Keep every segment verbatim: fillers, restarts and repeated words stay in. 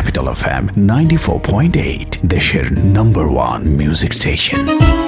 Capital F M ninety-four point eight, দেশের number one music station.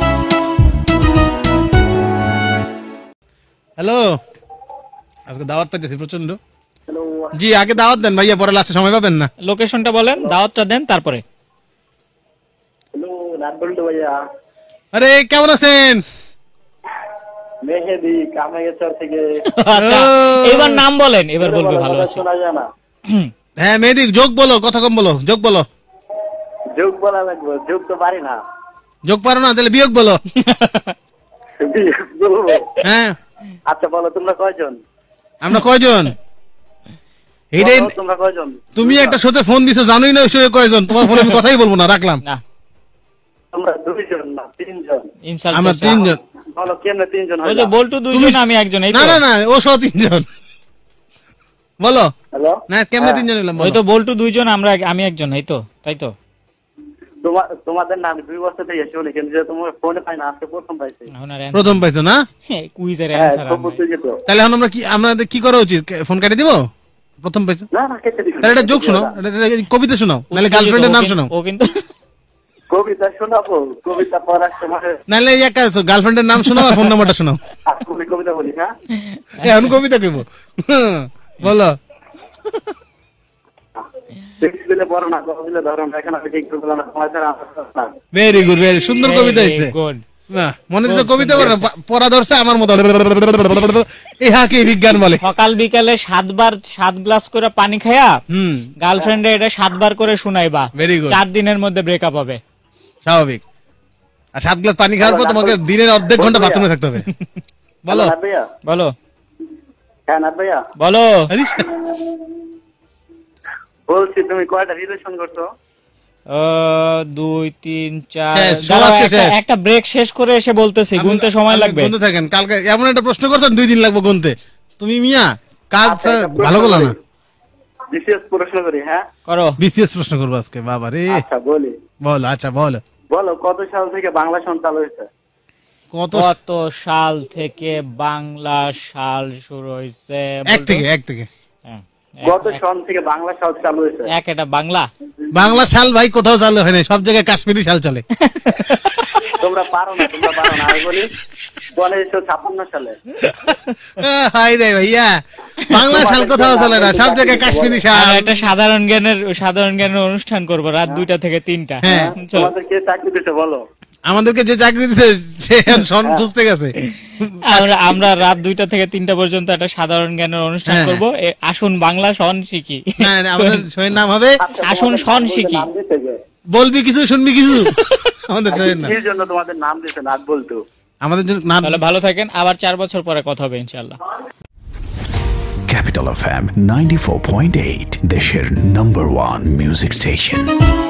Hello, আজকে দাওয়াত পাইতেছি প্রচন্ড। হ্যালো জি, আগে দাওয়াত দেন ভাইয়া, পরে লাস্টে সময় পাবেন না। লোকেশনটা বলেন, দাওয়াতটা দেন তারপরে। হ্যালো রাতবল্টু ভাইয়া। আরে কেমন আছেন? মেহেদি কামাইয়াচর থেকে। আচ্ছা এবার নাম বলেন, এবার বলবে ভালো আছে। শোনা যায় না। হ্যাঁ মেহেদি, যোগ বলো, কথা কম বলো, যোগ বলো। যোগ বলা লাগবে, যোগ তো পারি না। যোগ পারো না, তাহলে বিয়োগ বলো। বিয়োগ বলবো? হ্যাঁ আচ্ছা বলো, তোমরা কয়জন? আমরা কয়জন? এইটাই তোমরা কয়জন? তুমি একটা শোতে ফোন দিছো, জানোই না ওই শোয়ে কয়জন। তোমার ফোনে আমি কথাই বলবো না, রাখলাম। না তোমরা দুইজন না তিনজন? ইনশাআল্লাহ আমরা তিনজন। বলো কেমনে তিনজন ওই হয়? যে বল্টু দুইজন, আমি একজন। এই না তো না না, ও সহ তিনজন। বলো। হ্যালো না কেমনে তিনজন হইলাম? ওই তো বল্টু দুইজন, আমরা আমি একজন। এই তো, তাই তো। তোমার তোমাদের নাম দুই বছর থেকে শুনি, কিন্তু যে তোমার ফোনে পাই না, আজকে প্রথম পাইছি। এখন আর প্রথম পাইছো না? কুইজের হ্যাঁ অ্যানসার খুব বুঝতে যেত। তাহলে এখন আমরা কি, আমাদের কি করা উচিত? ফোন কাটি দিব? প্রথম পাইছো না না কেটে দিও। তাহলে এটা যোগ শোনাও, এটা এটা কবিতা শোনাও, নাহলে গার্লফ্রেন্ডের নাম শোনাও। ও কিন্তু কবিতা শোনাবো, কবিতা পড়ার সময় নাহলে এক কাজ, গার্লফ্রেন্ডের নাম শোনাও আর ফোন নাম্বারটা শোনাও। আমি কবিতা বলি না। এখন কবিতা কইব। বলো। দিলে বড় না, কবিতা ধরো না, এখন আমি ঠিক করে বললাম না, তোমার ছাড়া আমার কথা না। ভেরি গুড, ভেরি সুন্দর কবিতা হইছে। গুড। বাহ, মনে হচ্ছে কবিতা পড়া পড়া ধরছে আমার মতো। এই হাকে বিজ্ঞান বলে। সকাল বিকালে সাতবার সাত গ্লাস করে পানি খায়া হুম, গার্লফ্রেন্ডে এটা সাতবার করে শুনাইবা। Very good. চার দিনের মধ্যে ব্রেকআপ হবে। স্বাভাবিক। আর সাত গ্লাস পানি খাওয়ার পর তোমাকে দিনের অর্ধেক ঘন্টা বাথরুমে থাকতে হবে। বলো। নাথ ভাইয়া, বলো হ্যাঁ নাথ ভাইয়া বলো। আরে, বলছি তুমি কয়টা রিলেশন করছো? আহ, দুই তিন চার। শেষ, দাঁড়াও, সমাজকে একটা- শেষ। একটা ব্রেক শেষ করে এসে বলতেছি, গুনতে সময় আপনি লাগবে। গুনতে থাকেন। কালকে এমন একটা প্রশ্ন করছেন, দুই দিন লাগবে গুনতে। তুমি মিয়া কাজ আচ্ছা, একটা প্রশ্ন ভালো করলা না। করি। বিশেষ প্রশ্ন করি, হ্যাঁ করো। বিসিএস প্রশ্ন করবো আজকে। বাবা রে, আচ্ছা বলি। বল। আচ্ছা বল। বলো কত সাল থেকে বাংলা সন চালু হয়েছে? কত? কত সাল থেকে বাংলা সাল শুরু হয়েছে? এক থেকে, এক থেকে। হ্যাঁ, কত সন থেকে বাংলা সাল চালু হয়েছে? এক, এটা বাংলা। বাংলা শাল ভাই কোথাও চালু হয় না, সব জায়গায় কাশ্মীরি শাল চলে। তোমরা পারো না, তোমরা পারো না। আমি বলি উনিশশো ছাপ্পান্ন সালে। হাই রে ভাইয়া, বাংলা শাল কোথাও চলে না, সব জায়গায় কাশ্মীরি আর শাল। একটা সাধারণ জ্ঞানের সাধারণ জ্ঞানের অনুষ্ঠান করব রাত দুইটা থেকে তিনটা। হ্যাঁ। চলো। তোমাদের কে চাকরি দিতে বলো? আমাদেরকে যে চাকরি দিতে, সে সন খুঁজতে গেছে। আমরা আমরা রাত দুইটা থেকে তিনটা পর্যন্ত একটা সাধারণ জ্ঞানের অনুষ্ঠান হ্যাঁ। করব। এ, আসুন বাংলা সন শিখি। না, না, আমাদের শোয়ের নাম হবে আচ্ছা, আসুন তোমাদের সন নাম শিখি। নাম দিতে যে। বলবি কিছু শুনবি কিছু। আমাদের শোয়ের নাম, কি জন্য তোমাদের নাম দিতে নাথ বলতো? আমাদের জন্য নাম। তাহলে ভালো থাকেন, আবার চার বছর পরে কথা হবে ইনশাআল্লাহ। Capital F M ninety-four point eight, দেশের number one music station.